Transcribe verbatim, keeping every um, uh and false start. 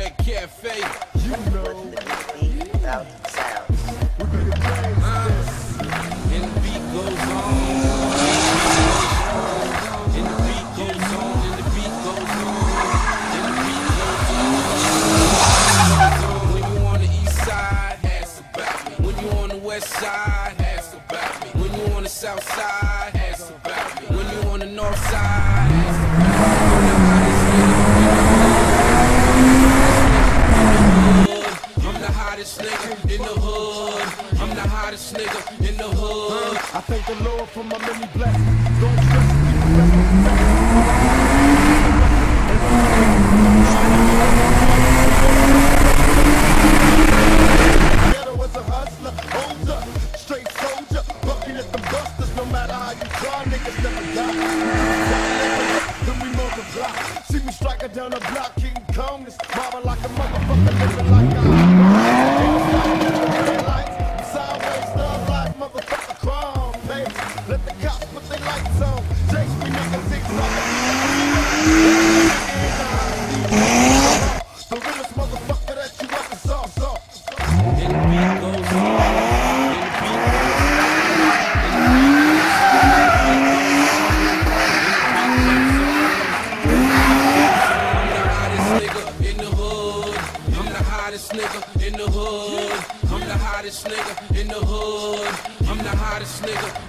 Red Cafe. You know. Beat without sounds. We're gonna play uh, and the beat goes on. And the beat goes on. And the beat goes on. And the beat goes on. When you on the east side, ask about me. When you on the west side, ask about me. When you on the south side, ask about me. When you on the north side, ask about me. I'm the hottest nigga in the hood. I'm the hottest nigga in the hood. I thank the Lord for my many blessings. Don't stress, keep the rest of the Ghetto was a hustler, hold up, straight soldier, bucking at the busters. No matter how you try, niggas never die. Then we multiply. See me striking down the block, King Kong is mobbing like a motherfucker, living like I. Let the cops put their lights on. Chase me, nigga, six the realest motherfucker that you ever saw, saw. And the beat goes on. I'm the hottest nigga in the hood. I'm the hottest nigga in the hood. I'm the hottest nigga